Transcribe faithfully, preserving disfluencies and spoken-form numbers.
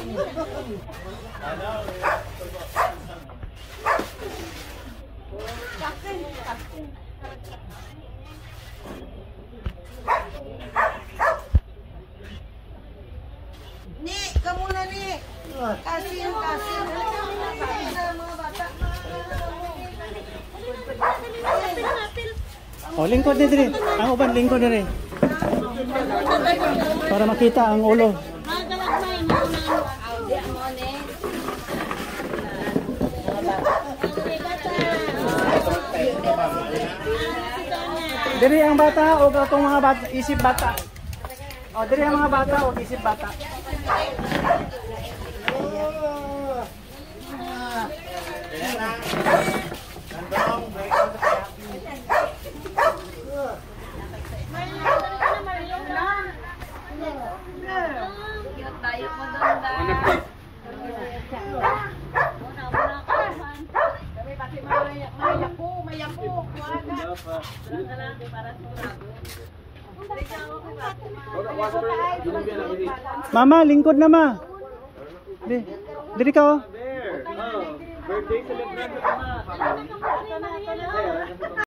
Ni, kamu na ni. Kasih, kasih. Kasih na mga bata. Oh, lingkod din dire. Ang uban lingkod dire. Para makita ang ulo. Dire ang bata o atong mga bata, isip bata. Oh, dire ang mga bata o isip bata. Mama, lingkod na ma. Di, diri ka oh. Birthday celebrant ka na.